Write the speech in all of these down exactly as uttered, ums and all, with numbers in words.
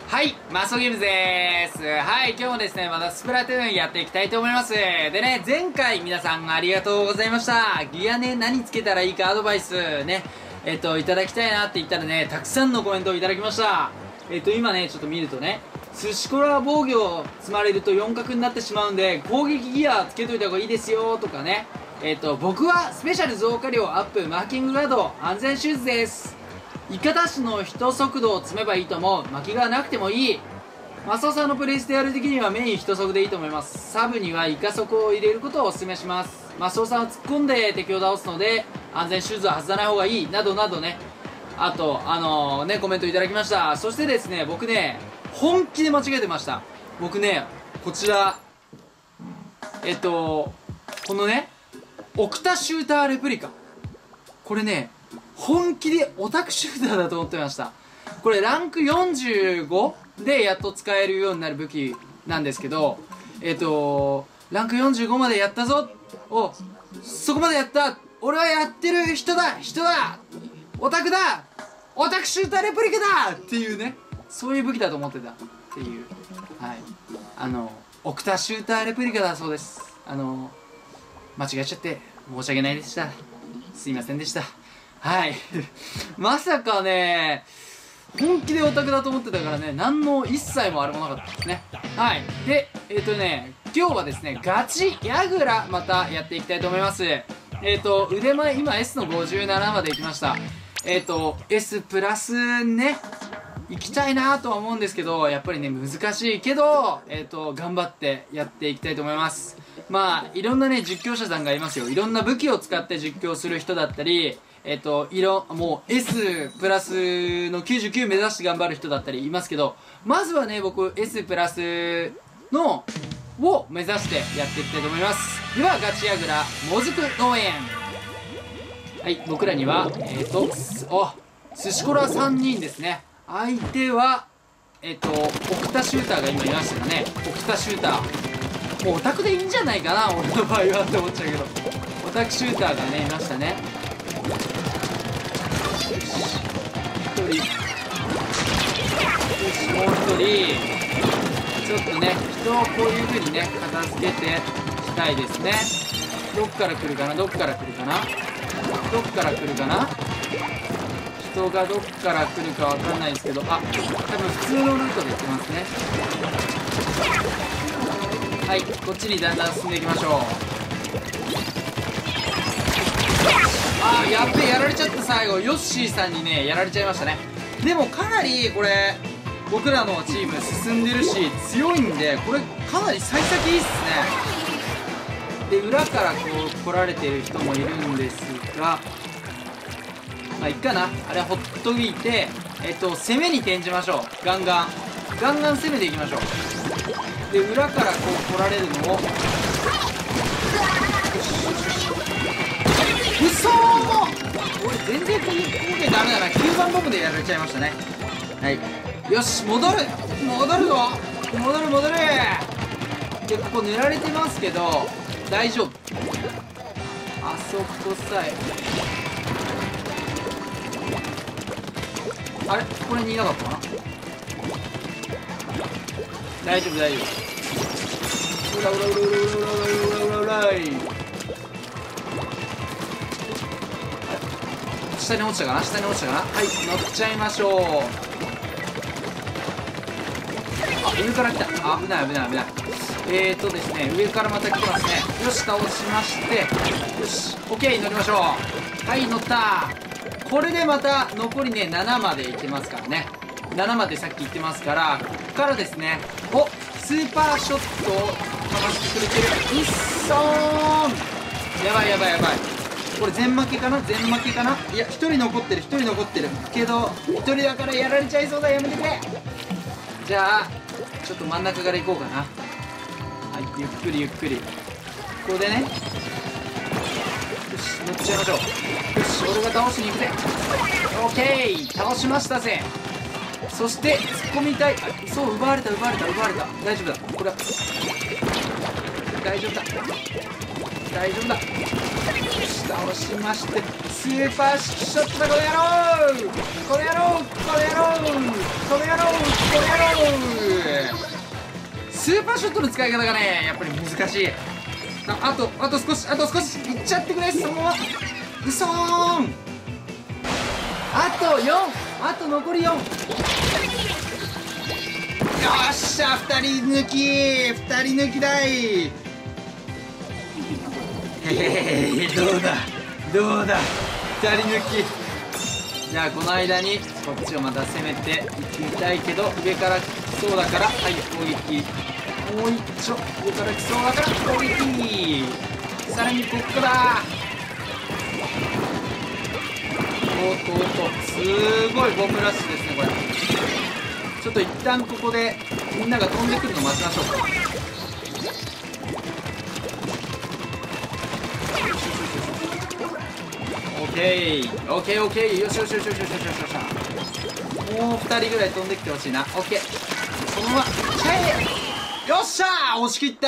はい、マスオゲームズでーす。はい、今日もですね、またスプラトゥーンやっていきたいと思います。でね、前回皆さんありがとうございました。ギアね、何つけたらいいかアドバイスね、えっと、いただきたいなって言ったらね、たくさんのコメントをいただきました。えっと、今ね、ちょっと見るとね、寿司コラ防御を積まれるとよん角になってしまうんで、攻撃ギアつけといた方がいいですよとかね、えっと、僕はスペシャル増加量アップマーキングガード安全シューズです。イカダッシュの一速度を積めばいいと思う。巻きがなくてもいい。マスオさんのプレイステやる的にはメイン一速でいいと思います。サブにはイカ速を入れることをお勧めします。マスオさんは突っ込んで敵を倒すので安全シューズは外さない方がいいなどなどね、あとあのー、ねコメントいただきました。そしてですね、僕ね本気で間違えてました。僕ねこちらえっとこのねオクタシューターレプリカ、これね本気でオタクシューターだと思ってました。これランクよんじゅうごでやっと使えるようになる武器なんですけど、えっとランクよんじゅうごまでやったぞ、おそこまでやった、俺はやってる人だ人だオタクだオタクシューターレプリカだっていうね、そういう武器だと思ってたっていう、はい、あのオクタシューターレプリカだそうです。あの間違えちゃって申し訳ないでした。すいませんでした。はいまさかね本気でオタクだと思ってたからね、何の一切もあれもなかったですね。はい。でえっ、ー、とね今日はですねガチヤグラまたやっていきたいと思います。えっ、ー、と腕前今 エス のごじゅうななまでいきました。えっ、ー、と エス プラスね行きたいなとは思うんですけど、やっぱりね難しいけど、えっ、と頑張ってやっていきたいと思います。まあいろんなね実況者さんがいますよ。いろんな武器を使って実況する人だったり、えっと色もう エス プラスのきゅうじゅうきゅう目指して頑張る人だったりいますけど、まずはね僕 エス プラスのを目指してやっていきたいと思います。ではガチヤグラもずく農園、はい、僕らにはえっ、ー、とお寿司コラさんにんですね。相手はえっ、ー、とオクタシューターが今いましたかね。オクタシューターもうオタクでいいんじゃないかな俺の場合はって思っちゃうけど、オタクシューターがねいましたね。一人よし、もう一人ちょっとね人をこういう風にね片付けていきたいですね。どっから来るかなどっから来るかなどっから来るかな人がどっから来るかわかんないですけど、あ、多分普通のルートで行ってますね。はい、こっちにだんだん進んでいきましょう。あー、やっべえ、やられちゃった。最後ヨッシーさんにねやられちゃいましたね。でもかなりこれ僕らのチーム進んでるし強いんで、これかなり幸先いいっすね。で裏からこう来られてる人もいるんですが、まあいっかな、あれはほっといて、えっと攻めに転じましょう。ガンガンガンガン攻めていきましょう。で裏からこう来られるのをうそー、俺全然ここでダメだな。きゅうばんボムでやられちゃいましたね。はい、よし戻る戻るぞ戻る戻る。でここ塗られてますけど大丈夫。あそこさえあれこれにいなかったかな。大丈夫大丈夫。うらうらうらうらうらうらうらうらうらい。下に落ちたかな下に落ちたかな。はい乗っちゃいましょう。あ上から来た。危ない危ない危ない。えーとですね上からまた来てますね。よし倒しまして、よし OK 乗りましょう。はい乗った。これでまた残りねななまでいけますからね。ななまでさっき言ってますから、ここからですね。おスーパーショットをかましてくれてる。いっそーん、やばいやばいやばい。これ全負けかな全負けかな。いやひとり残ってるひとり残ってるけどひとりだからやられちゃいそうだ。やめてくれ。じゃあちょっと真ん中から行こうかな。はいゆっくりゆっくりここでね、よし乗っちゃいましょう。よし俺が倒しに行くぜ。オッケー倒しましたぜ。そして突っ込みたい。あそう奪われた奪われた奪われた。大丈夫だこれは大丈夫だ大丈夫だ。よし倒しまして、スーパーショットだこの野郎この野郎この野郎この野郎この野郎スーパーショットの使い方がねやっぱり難しい。ああとあと少しあと少しいっちゃってくれ。そのままうそーん。あとよん、あと残りよん。よっしゃ、ふたり抜き、ふたり抜きだい。へへへ、どうだどうだ、ふたり抜き。じゃあこの間にこっちをまた攻めていきたいけど、上から来そうだから、はい、攻撃。もう一丁上から来そうだから攻撃。さらにこっからおっとおっと、すごいボムラッシュですねこれ。ちょっと一旦ここでみんなが飛んでくるの待ちましょうか。オッケーオッケーオッケー、よしよしよしよしよしよしよし。もうふたりぐらい飛んできてほしいな。オッケー、そのままチャイ、よっしゃー、押し切った。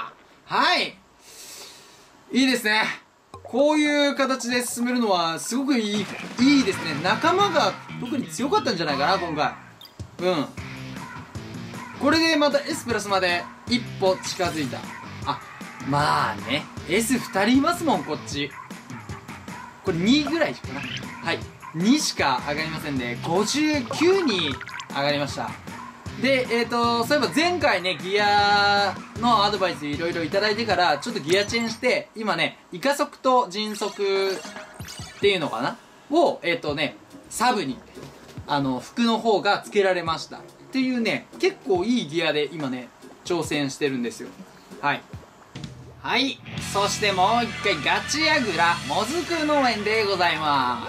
はい、いいですね。こういう形で進めるのはすごくいい、いいですね。仲間が特に強かったんじゃないかな今回。うん、これでまた S プラスまで一歩近づいた。あ、まあね エスふたりいますもんこっち。これにぐらいしかな、はい、にしか上がりませんで、ごじゅうきゅうに上がりました。で、えーと、そういえば前回ね、ギアのアドバイスいろいろいただいてから、ちょっとギアチェンして、今ね、イカ速と迅速っていうのかなを、えーとね、サブに、あの、服の方が付けられました。っていうね、結構いいギアで今ね、挑戦してるんですよ。はい。はい。そしてもう一回、ガチヤグラ、もずく農園でございます。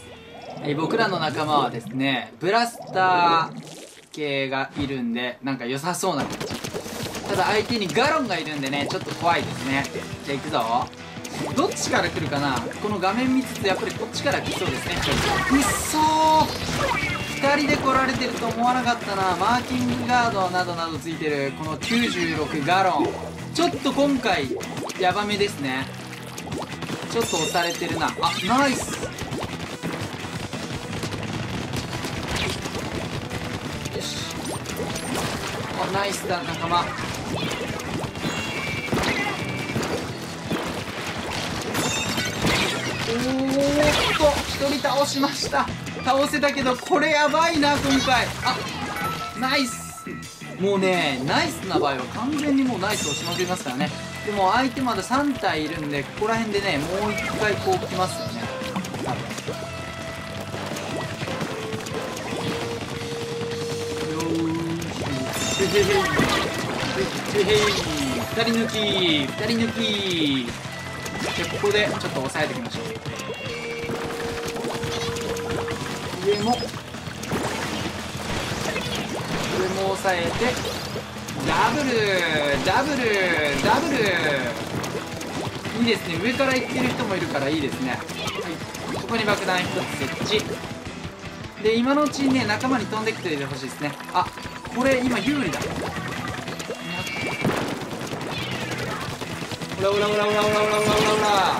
はい、僕らの仲間はですね、ブラスター、系がいるんでなんか良さそうな感じ。ただ相手にガロンがいるんでねちょっと怖いですね。じゃあ行くぞ。どっちから来るかな。この画面見つつやっぱりこっちから来そうですね。うっそー、ふたりで来られてると思わなかったな。マーキングガードなどなどついてるこのきゅうじゅうろくガロン、ちょっと今回ヤバめですね。ちょっと押されてるな。あ、ナイス。ナイスだ仲間。おーっとひとり倒しました。倒せたけどこれやばいな今回。あ、ナイス。もうねナイスな場合は完全にもうナイスをしまくりますからね。でも相手まださん体いるんで、ここら辺でねもういっかいこう来ますよね多分。へへへへへへ、ふたり抜きふたり抜きで、ここでちょっと抑えていきましょう。上も上も抑えて、ダブルダブルダブル、いいですね。上から行ってる人もいるからいいですね。はい、ここに爆弾ひとつ設置で、今のうちにね仲間に飛んできていてほしいですね。あ、これ今有利だ。オラオラオラオラオラオラオラオラオラ、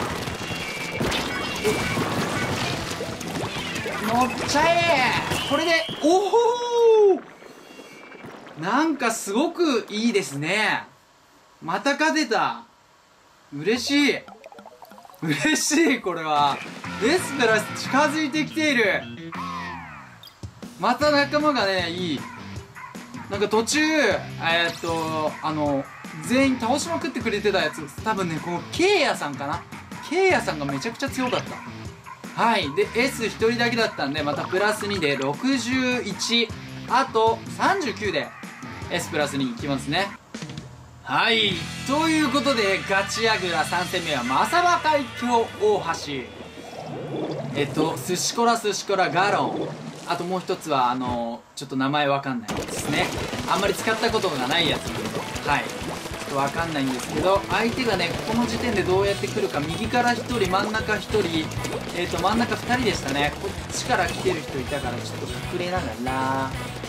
乗っちゃえ。これでおお、なんかすごくいいですね。また勝てた。嬉しい嬉しい。これはエスプラス近づいてきている。また仲間がねいい。なんか途中えー、っとあの全員倒しまくってくれてたやつ、多分ねこのケイヤさんかな。ケイヤさんがめちゃくちゃ強かった。はい。で エスひとりだけだったんで、またプラスにでろくじゅういち、あとさんじゅうきゅうで S プラスに行きますね。はい、ということでガチヤグラさん戦目はマサバ海峡大橋、えっと寿司コラ寿司コラガロン、あともう一つはあのちょっと名前わかんないですね。あんまり使ったことがないやつなんで、はい、ちょっとわかんないんですけど、相手がねこの時点でどうやって来るか。右からひとり、真ん中ひとり、えっと真ん中ふたりでしたね。こっちから来てる人いたからちょっと隠れながら、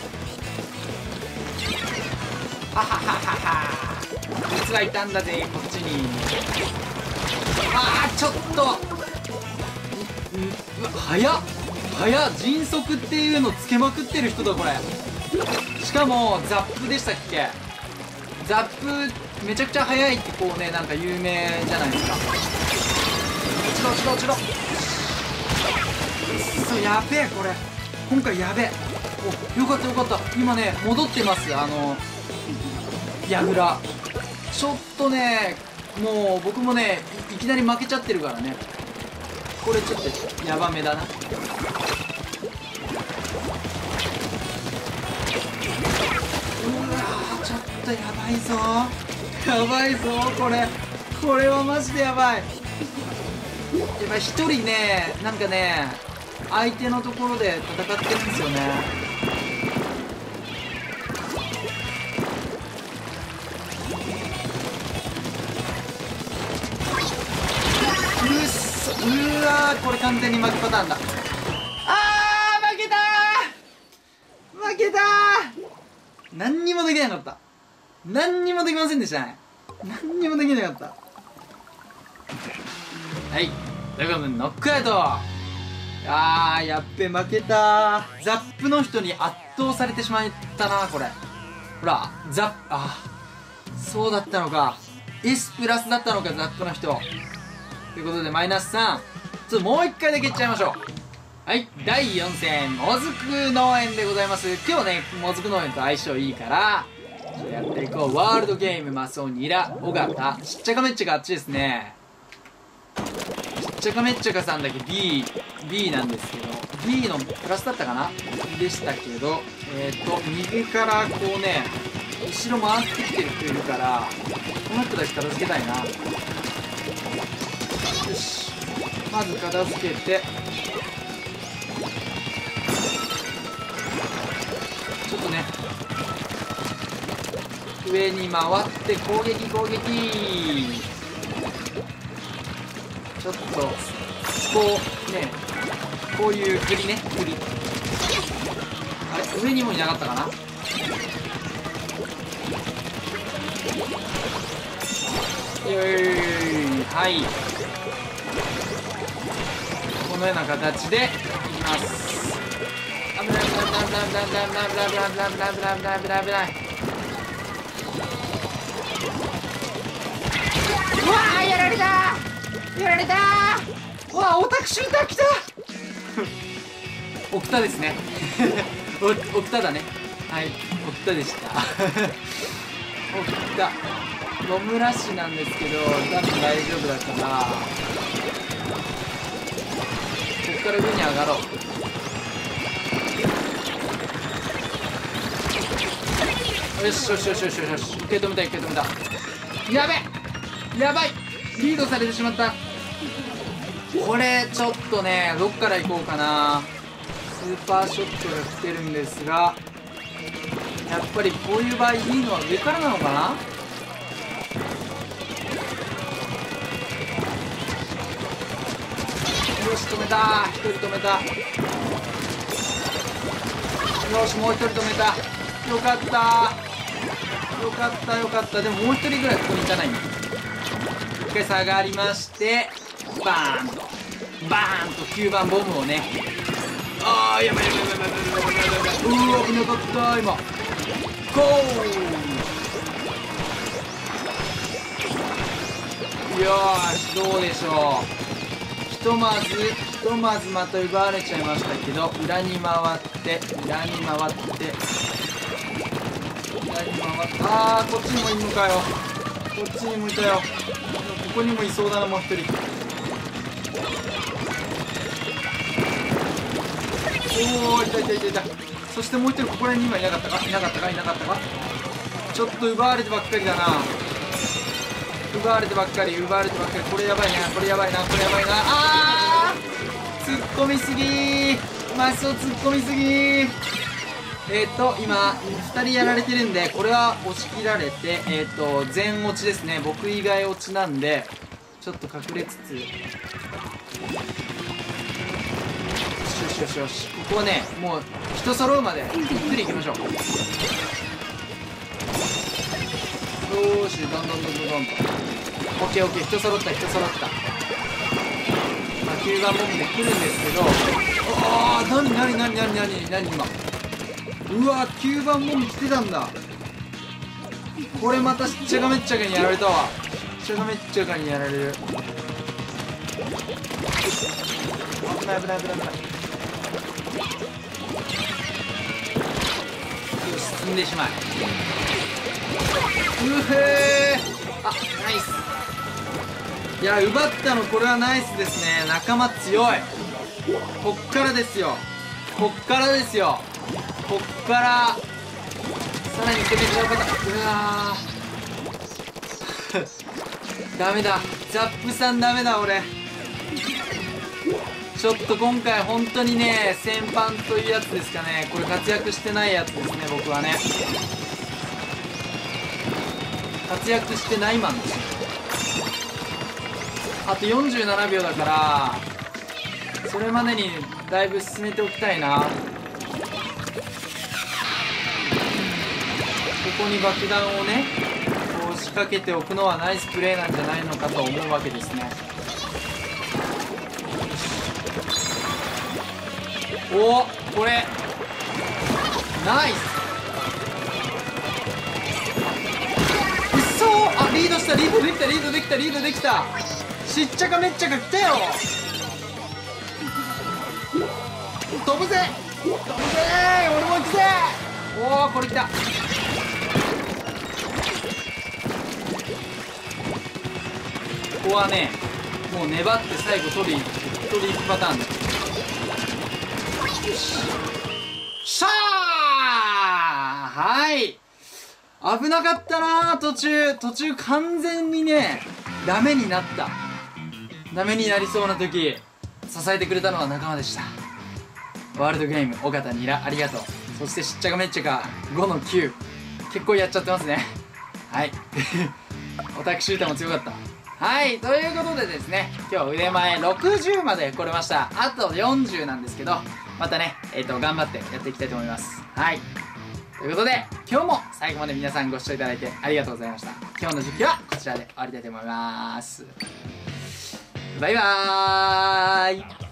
ははははは、実はいたんだぜこっちに。あーちょっとんうわ早っ早っ、迅速っていうのつけまくってる人だこれ。しかもザップでしたっけ。 ザップめちゃくちゃ速いってこうね、なんか有名じゃないですか。落ちろ落ちろ落ちろ。そう、やべえ、これ今回やべえ。お、よかったよかった。今ね戻ってます、あの矢倉。ちょっとね、もう僕もね い, いきなり負けちゃってるからね。これちょっとヤバめだな。うわー、ちょっとやばいぞやばいぞ、これこれはマジでやばい。やっぱり一人ね、なんかね相手のところで戦ってるんですよね。うっそ、うわー、これ完全に負けパターンだ。あー、負けたー負けたー。何にもできなかった。何にもできませんでしたね。何にもできなかった。はい、ということでノックアウト。あー、やっべ、負けたー。ザップの人に圧倒されてしまったな、これ。ほら、ザップ、あー、そうだったのか。 S プラスだったのか、ザップの人。ということでマイナスさん。ちょっともう一回だけいっちゃいましょう。はい、だいよん戦もずく農園でございます。今日ねもずく農園と相性いいからやっていこう。ワールドゲームマスオニラ尾形しっちゃかめっちゃかあっちですね。しっちゃかめっちゃかさんだけ B, B なんですけど B のプラスだったかなでしたけど、えっ、ー、と右からこうね後ろ回ってきてる人いるからこの人だけ片付けたいな。よし、まず片付けて、ちょっとね上に回って攻撃攻撃。ちょっとこうね、こういう振りね、振り。あれ、上にもいなかったかな。よーい、はい、このような形でいきます。危ない危ない危ない危ない危ない危ない危ない危ない危ない危ない危ない。うわー、やられたーやられたー。うわー、オタクシューター来たオクタですねオクタだね。はい、オクタでしたオクタロムラッシュなんですけど多分大丈夫だからこっから上に上がろう。よしよしよしよしよし、受け止めた受け止めた。やべやばい、リードされてしまった。これちょっとねどっから行こうかな。スーパーショットが来てるんですが、やっぱりこういう場合いいのは上からなのかな。よし、止めた。一人止めた。よし、もう一人止めた。よかったよかったよかった。でももう一人ぐらいここに行かないんだ。一回下がりましてバーンとバーンときゅうばんボムをね。あー、やばいやばいやばいやばいやばいやばい。うわ、危なかった今。ゴー。よーし、どうでしょう。ひとまずひとまずまた奪われちゃいましたけど、裏に回って裏に回って裏に回って、あー、こっちにもいるのかよ。こっちにもいたよ。ここにもいそうだな、もう一人。おお、いたいたいたいた。そしてもう一人ここら辺に今いなかったかいなかったかいなかったか。ちょっと奪われてばっかりだな。奪われてばっかり奪われてばっかり。これやばいなこれやばいなこれやばいな。あー、突っ込みすぎー。マスを突っ込みすぎー。えっ、ー、と今ふたりやられてるんで、これは押し切られて、えっ、ー、と全落ちですね。僕以外落ちなんでちょっと隠れつつ、よしよしよし、ここはねもう人揃うまでゆっくり行きましょう。よーし、どんどんどんどんどんと。オッケーオッケー、人揃った人揃った。まあきゅうばんボムで来るんですけど、ああ、なになになになになになに今。うわー、きゅうばんボム来てたんだ。 これまたしっちゃかめっちゃかにやられたわ。しっちゃかめっちゃかにやられる。危ない危ない危ない危ない。よし、進んでしまえ。うへー、あ、ナイス。いや、奪ったのこれはナイスですね。仲間強い。こっからですよ、こっからですよ、こっからさらに攻めちゃうパターン。うわーダメだ、ザップさんダメだ。俺ちょっと今回本当にね、戦犯というやつですかね、これ活躍してないやつですね。僕はね、活躍してないマンです。あとよんじゅうななびょうだから、それまでにだいぶ進めておきたいな。ここに爆弾をね、こう仕掛けておくのはナイスプレーなんじゃないのかと思うわけですね。おお、これナイス。うっそー、あ、リードした、リードできた、リードできた、リードできた。しっちゃかめっちゃか来たよ。飛ぶぜ飛ぶぜー、俺も行くぜー。おお、これ来た。ここはね、もう粘って最後取り取り行くパターンだ。よし、しゃー、はい、危なかったなー。途中途中完全にねダメになった。ダメになりそうな時支えてくれたのは仲間でした。ワールドゲーム尾形ニラありがとう。そしてしっちゃかめっちゃかごのきゅう、結構やっちゃってますね。はいオタクシューターも強かった。はい、ということでですね、今日腕前ろくじゅうまで来れました。あとよんじゅうなんですけど、またね、えっと頑張ってやっていきたいと思います。はい、ということで今日も最後まで皆さんご視聴いただいてありがとうございました。今日の実況はこちらで終わりたいと思います。バイバーイ。